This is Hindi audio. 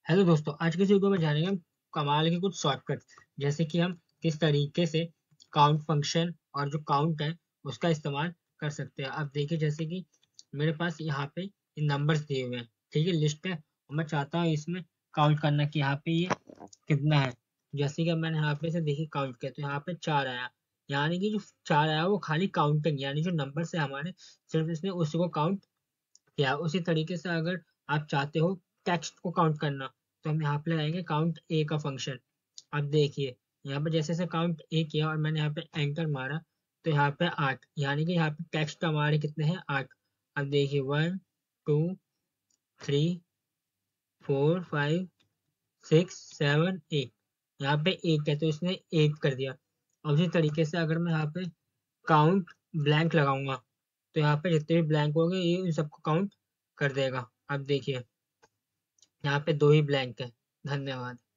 हेलो दोस्तों, आज के इस वीडियो में जानेंगे हम कमाल के कुछ शॉर्टकट, जैसे कि हम किस तरीके से काउंट फंक्शन और जो काउंट है उसका इस्तेमाल कर सकते हैं। अब देखिए, जैसे कि मेरे पास यहाँ पे नंबर्स दिए हुए हैं, ठीक है, लिस्ट है, और मैं चाहता हूँ इसमें काउंट करना कि यहाँ पे ये कितना है। जैसे कि मैंने यहाँ पे से देखिए काउंट किया तो यहाँ पे 4 आया, यानी कि जो 4 आया वो खाली काउंटिंग, यानी जो नंबर से हमारे सिर्फ इसने उसी को काउंट या उसी तरीके से अगर आप चाहते हो टेक्स्ट को काउंट करना, तो हम यहाँ पे लगाएंगे काउंट ए का फंक्शन। अब देखिए, यहाँ पे जैसे से काउंट ए किया और मैंने यहाँ पे एंटर मारा, तो यहाँ पे 8, यानी कि यहाँ पे टेक्स्ट हमारे कितने हैं, 8। अब देखिए 1 2 3 4 5 6 7 8, यहाँ पे 8 है तो इसने 8 कर दिया। अब उसी तरीके से अगर मैं यहाँ पे काउंट ब्लैंक लगाऊंगा, तो यहाँ पे जितने भी ब्लैंक होंगे ये इन सबको काउंट कर देगा। अब देखिए, यहाँ पे 2 ही ब्लैंक है। धन्यवाद।